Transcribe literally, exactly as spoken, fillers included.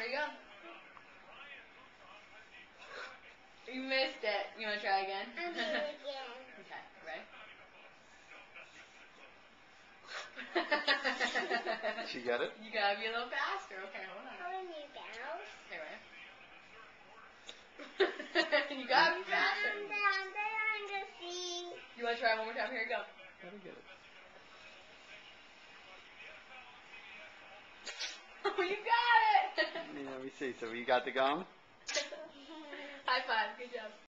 There you go. You missed it. You want to try again? I'll do it again. Okay, ready? She got it? You gotta be a little faster. Okay, hold on. Hold me down. Okay, ready? You gotta be faster. I'm down, down to see. You want to try one more time? Here you go. Gotta get it. Oh, you got it! Let me, let me see. So you got the gum? High five. Good job.